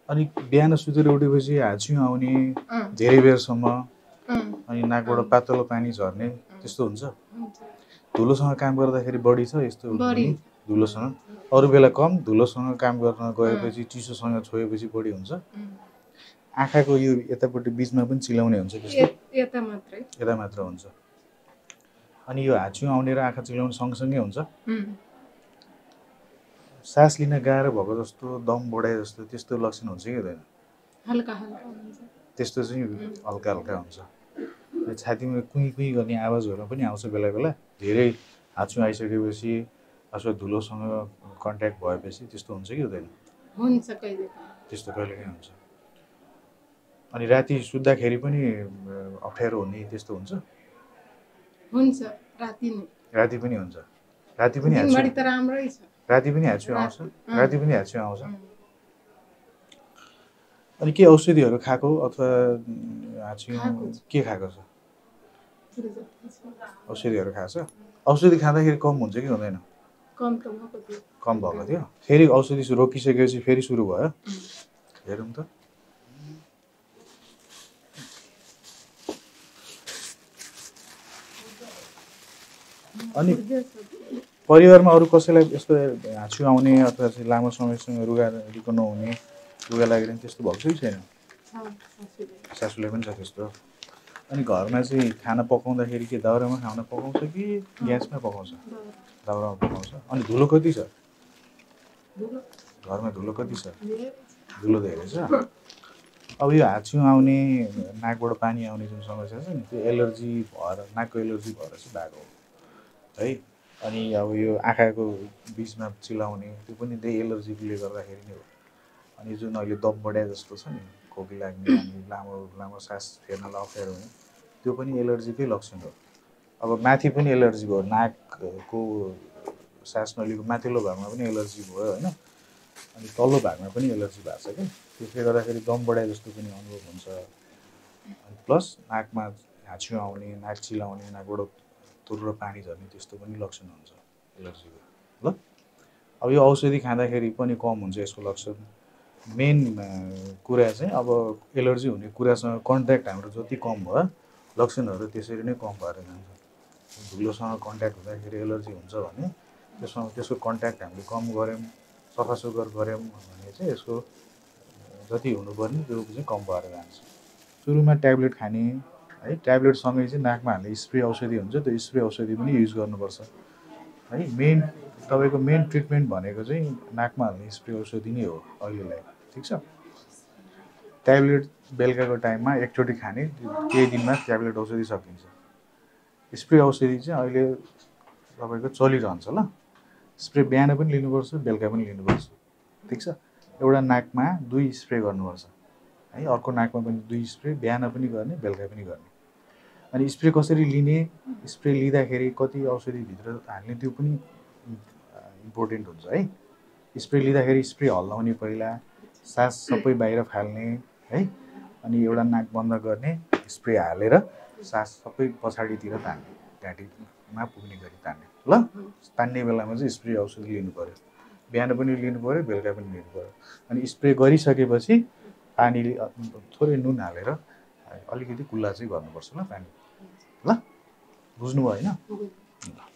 अनि बिहान सुतेर उठेपछि हाछिउँ आउने धेरै बेरसम्म अनि नाकबाट पातलो पानी झर्ने त्यस्तो हुन्छ धुलोसँग काम गर्दाखेरि बढी छ यस्तो धुलोसँग अरू बेला कम धुलोसँग काम गर्न गएपछि चिसोसँग छोएपछि बढी हुन्छ आँखाको यो यतापट्टि बिचमा पनि चिलाउने हुन्छ यता मात्र हुन्छ अनि यो हाछिउँ आउने र आँखा चिलाउने सँगसँगै हुन्छ सास लिन गाह्रो भएको जस्तो दम बढाए जस्तो त्यस्तो लक्षण हुन्छ कि हुँदैन हल्का हल्का हुन्छ त्यस्तो चाहिँ हल्का हल्का हुन्छ छातीमा कुई कुई गर्ने आवाजहरू पनि आउँछ बेला बेला धेरै हाछिउँ आइसकेपछि अथवा धुलोसँग कन्ट्याक्ट भएपछि त्यस्तो हुन्छ कि हुँदैन हुन्छ कहिले त्यस्तो कहिलेकाहीँ हुन्छ अनि राति सुत्दाखेरि पनि अप्ठ्यारो हुने त्यस्तो हुन्छ राति पनि हुन्छ राति पनि दिनभरि त राम्रै छ राति पनि हाछिउँ आउँछ राति पनि हाछिउँ आउँछ अनि के औषधिहरू खाएको अथवा हाछिउँ के खाएको छ औषधिहरू खाएको छ औषधि खाँदाखेरि कम हुन्छ कि हुँदैन कम भएको थियो फेरि औषधि रोकिसकेपछि फेरि सुरु भयो हेरौँ त अनि परिवारमा अरू कसैलाई यस्तो हाछिउँ आउने अथवा चाहिँ लामो समयसँग रुगा नहुने रुगा लागेर त्यस्तो भएको छ कि छैन सासूलाई पनि छ त्यस्तो अनि घरमा चाहिँ खाना पकाउँदाखेरि के दाउरामा खाना पकाउँछ कि ग्यासमा पकाउँछ दाउरामा पकाउँछ अनि धुलो कति छ घरमा धुलो कति छ धुलो धेरै छ अब यो हाछिउँ आउने नाकबाट पानी आउने जुन समस्या छ नि त्यो एलर्जी भएर नाकको एलर्जी भएर चाहिँ भएको हो है अनि अब यो आँखाको बिचमा चिलाउने त्यो पनि त्यही एलर्जीले गर्दाखेरि नै हो अनि जुन अहिले दम बढाए जस्तो छ नि खोकी लाग्ने अनि लामो लामो सास फेर्नलाई अप्ठ्यारो हुने त्यो पनि एलर्जीकै लक्षण हो अब माथि पनि एलर्जी भयो नाकको सास नलीको माथिल्लो भागमा पनि एलर्जी भयो होइन अनि तल्लो भागमा पनि एलर्जी भएको छ कि त्यसले गर्दाखेरि दम बढाए जस्तो पनि अनुभव हुन्छ अनि प्लस नाकमा हाछिउँ आउने नाक चिलाउने नाकबाट तुर्र पानी झर्ने त्यस्तो पनि लक्षण हुन्छ एलर्जीको ल अब यो औषधि खाँदाखेरि पनि कम हुन्छ यसको लक्षण मेन कुरा चाहिँ अब एलर्जी हुने कुरासँग कन्ट्याक्ट हाम्रो जति कम भयो लक्षणहरू त्यसरी नै कम भएर जान्छ धुलोसँग कन्ट्याक्ट हुँदाखेरि एलर्जी हुन्छ भने त्यसको कन्ट्याक्ट हामीले कम गऱ्यौँ सफासुग्घर गऱ्यौँ भने चाहिँ यसको जति हुनुपर्ने त्यो चाहिँ कम भएर जान्छ सुरुमा ट्याब्लेट खाने है ट्याब्लेटसँगै चाहिँ नाकमा हाल्ने स्प्रे औषधि हुन्छ त्यो स्प्रे औषधि पनि युज गर्नुपर्छ है मेन तपाईँको मेन ट्रिटमेन्ट भनेको चाहिँ नाकमा हाल्ने स्प्रे औषधि नै हो अहिलेलाई ठिक छ ट्याब्लेट बेलुकाको टाइममा एकचोटि खाने केही दिनमा ट्याब्लेट औषधि सकिन्छ स्प्रे औषधि चाहिँ अहिले तपाईँको चलिरहन्छ ल स्प्रे बिहान पनि लिनुपर्छ बेलुका पनि लिनुपर्छ ठिक छ एउटा नाकमा 2 स्प्रे गर्नुपर्छ है अर्को नाकमा पनि 2 स्प्रे बिहान पनि गर्ने बेलुका पनि गर्ने अनि स्प्रे कसरी लिने स्प्रे लिँदाखेरि कति औषधिभित्र हाल्ने त्यो पनि इम्पोर्टेन्ट हुन्छ है स्प्रे लिँदाखेरि स्प्रे हल्लाउने पहिला सास सबै बाहिर फाल्ने है अनि एउटा नाक बन्द गर्ने स्प्रे हालेर सास सबै पछाडितिर तान्ने घाँटीमा पुग्ने गरी तान्ने ल तान्ने बेलामा चाहिँ स्प्रे औषधि लिनु पर्यो बिहान पनि लिनु पर्यो बेलुका पनि लिनु पर्यो अनि स्प्रे गरिसकेपछि पानी थोरै नुन हालेर अलिकति कुल्ला चाहिँ गर्नुपर्छ ल पानी ल बुझ्नुभयो होइन